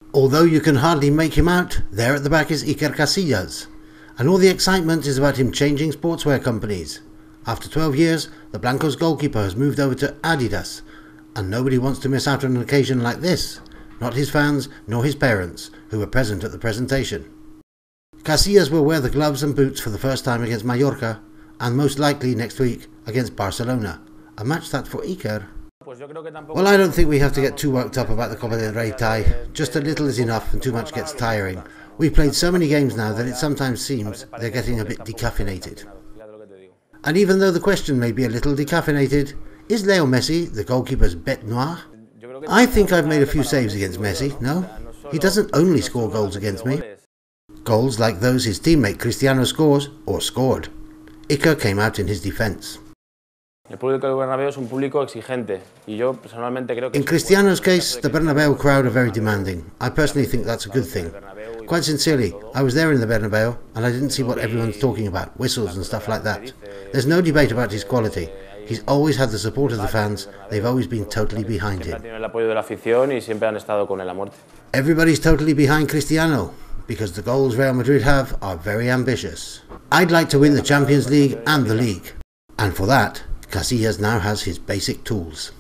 Although you can hardly make him out, there at the back is Iker Casillas, and all the excitement is about him changing sportswear companies. After 12 years, the Blancos goalkeeper has moved over to Adidas, and nobody wants to miss out on an occasion like this, not his fans nor his parents, who were present at the presentation. Casillas will wear the gloves and boots for the first time against Mallorca, and most likely next week against Barcelona, a match that for Iker... Well, I don't think we have to get too worked up about the Copa del Rey tie. Just a little is enough and too much gets tiring. We've played so many games now that it sometimes seems they're getting a bit decaffeinated. And even though the question may be a little decaffeinated, is Leo Messi the goalkeeper's bête noire? I think I've made a few saves against Messi, no? He doesn't only score goals against me. Goals like those his teammate Cristiano scores, or scored. Iker came out in his defence. In Cristiano's case, the Bernabeu crowd are very demanding. I personally think that's a good thing. Quite sincerely, I was there in the Bernabeu and I didn't see what everyone's talking about, whistles and stuff like that. There's no debate about his quality. He's always had the support of the fans, they've always been totally behind him. Everybody's totally behind Cristiano, because the goals Real Madrid have are very ambitious. I'd like to win the Champions League and the league, and for that, Casillas now has his basic tools.